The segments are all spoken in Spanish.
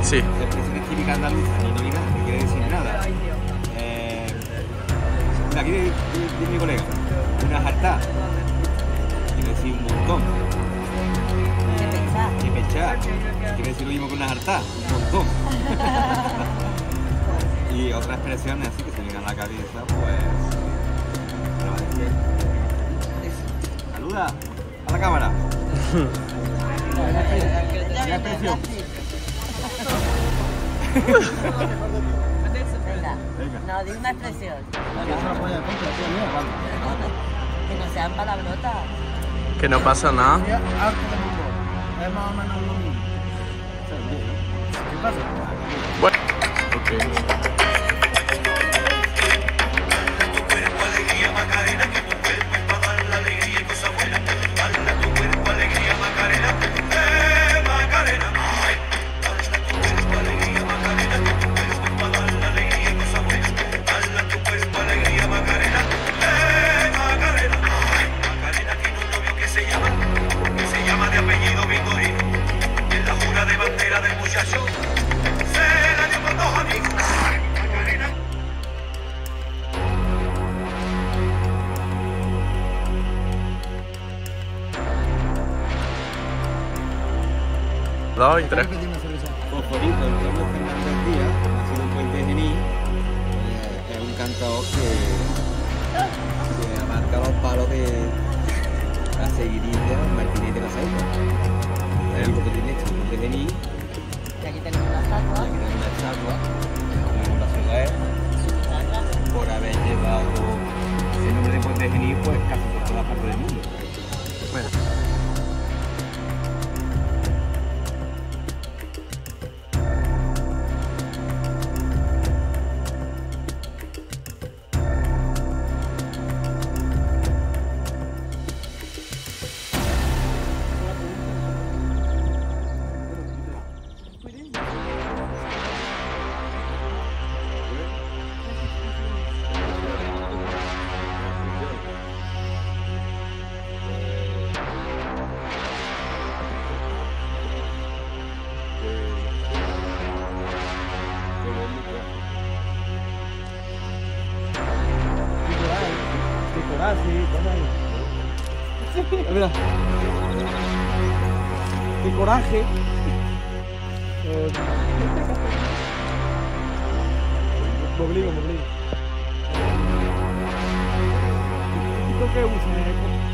Sí. Expresión típica andaluza, ni novedad, no quiere decir nada. Mira, aquí dice mi colega, una jartá, quiere decir un montón. Que pechar, quiere decir lo mismo que una jartá, un montón. Y otras expresiones así que se me vienen a la cabeza, pues... Saluda a la cámara. Una expresión. Venga. No, di una expresión. Que no sean palabrotas. Que no pasa nada. Es más o menos lo mismo. ¿Qué pasa? Bueno, ok. Dos y tres. Fosforito, Antonio Fernández Díaz, nacido en Puente Genil, es un cantador que abarca los palos de la seguidilla Martínez de la Ceiba. Es algo que tiene hecho en Puente Genil. Y aquí tenemos una estatua. Aquí tenemos una estatua, como la ciudad es, por haber llevado el nombre de Puente Genil pues casi por todas partes del mundo. Bueno. Mira. Qué coraje. Me obligo. ¿Qué usa?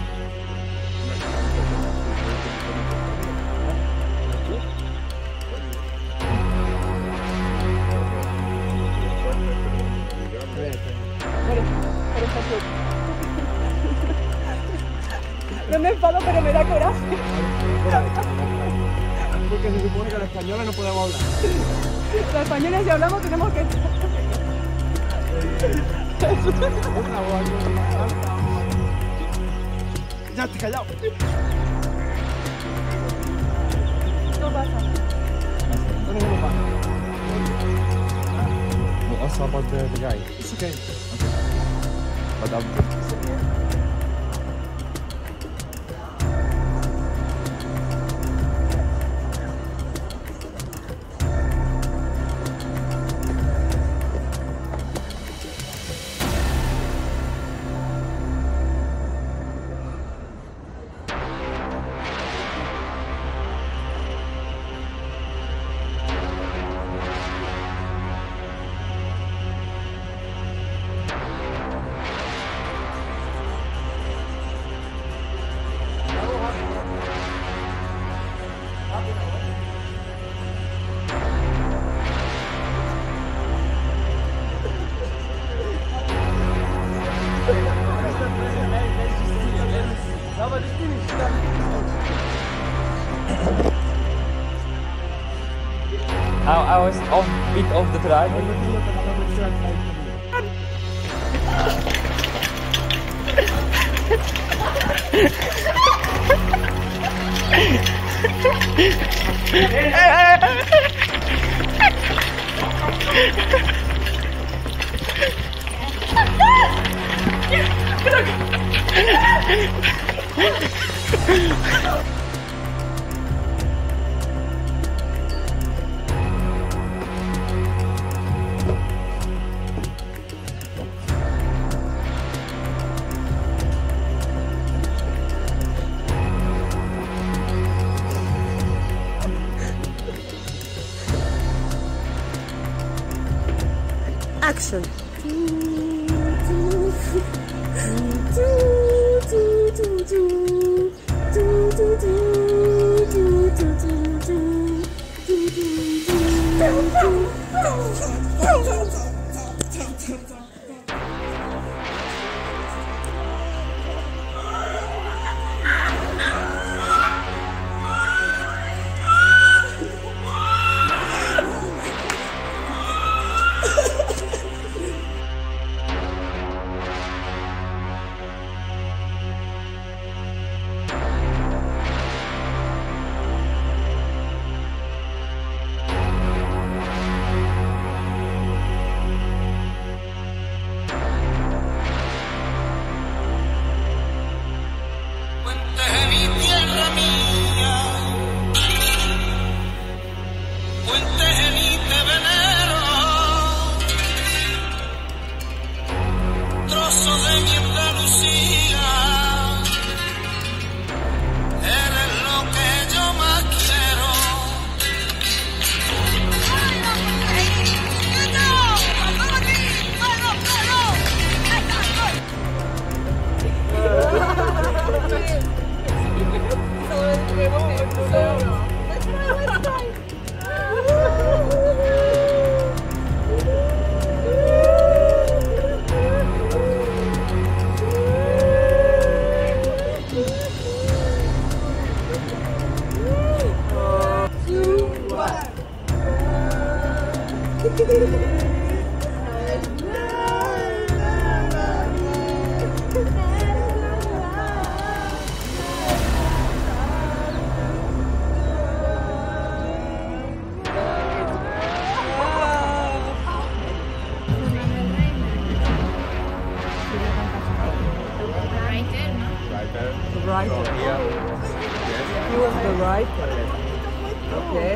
No me enfado, pero me da coraje. Porque se supone que los españoles no podemos hablar. Los españoles, si hablamos, tenemos que... Ya estoy callado. No pasa. What else about the guy? It's okay. But I was off bit off the track. Action. Writer. He was the writer. Okay.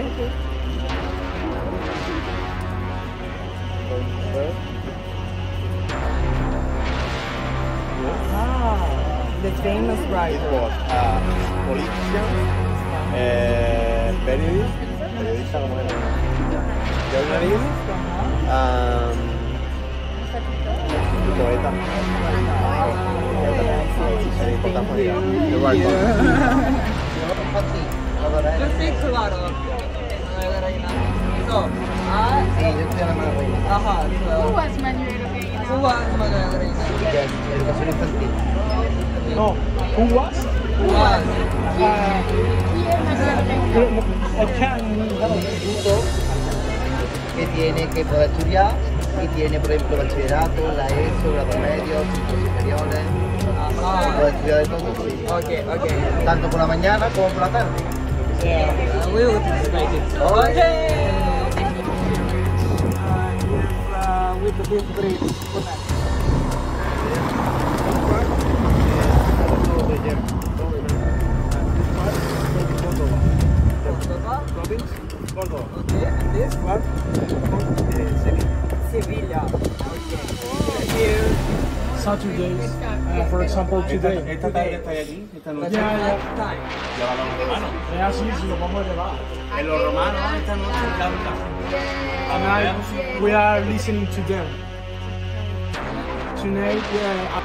Ah, the famous writer. It was politician, periodista como era, journalist, poeta. Sí, claro. Sí, yo estoy a la mano reina. Ajá. Who was Manuel Reina? Who was Manuel Reina? Educación infantil. No, who was? Who was? Instituto que tiene que poder estudiar y tiene, por ejemplo, bachillerato, la ESO, grados medios, ciclos superiores. Puede estudiar de todo. Okay, okay. Tanto por la mañana como por la tarde. We will participate. Okay. With the big break. Okay, and this one? Sevilla. Okay. Thank you. Saturdays, for example, today. Esta tarde está allí, esta noche. Ya, ya. Time. Ya van los romanos. Es así, si lo vamos a elevar. En los romanos esta noche ya está. And we are listening to them. Tonight, yeah.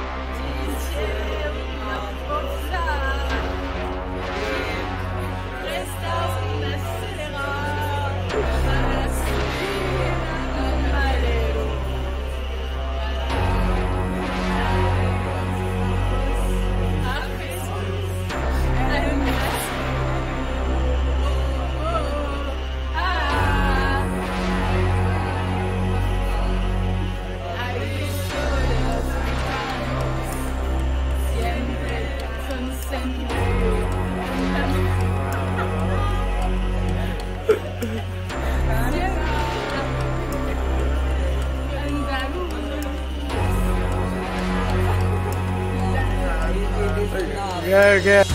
Yeah, yeah.